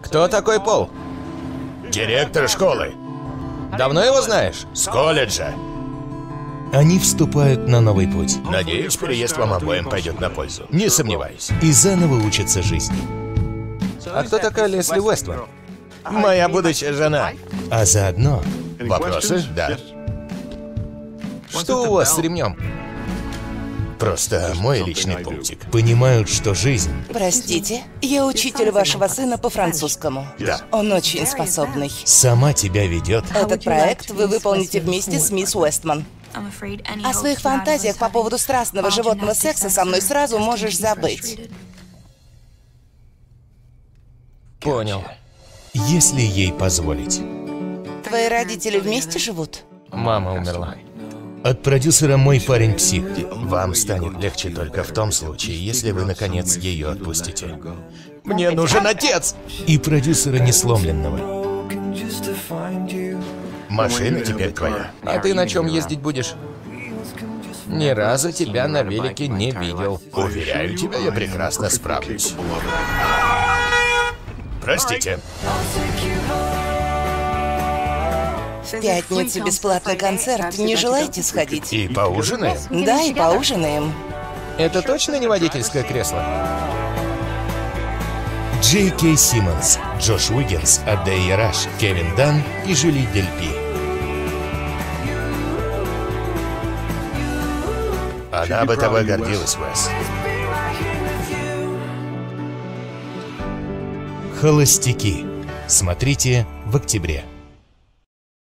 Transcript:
Кто такой Пол? Директор школы. Давно его знаешь? С колледжа. Они вступают на новый путь Надеюсь, переезд вам обоим пойдет на пользу. Не сомневаюсь. и заново учатся жизни. А кто такая Лесли Уэстман? Моя будущая жена. А заодно Вопросы? Да. Что у вас с ремнем? Просто мой личный пунктик. понимают, что жизнь Простите, я учитель вашего сына по французскому. Да. Он очень способный. сама тебя ведет. Этот проект вы выполните вместе с мисс Уэстман. О своих фантазиях по поводу страстного животного секса со мной сразу можешь забыть. Понял. Если ей позволить. Твои родители вместе живут? Мама умерла. От продюсера «Мой парень псих». Вам станет легче только в том случае, если вы, наконец, ее отпустите. Мне нужен отец! И продюсера «Несломленного». Машина теперь твоя. А ты на чем ездить будешь? Ни разу тебя на велике не видел. Уверяю тебя, я прекрасно справлюсь. Простите. В пятницу бесплатный концерт. Не желаете сходить? И поужинаем? Да, и поужинаем. Это точно не водительское кресло? Джей Кей Симмонс, Джош Уиггинс, Адея Раш, Кевин Дан и Жюли Дельпи. Она бы тобой гордилась, Уэс. Холостяки. Смотрите в октябре.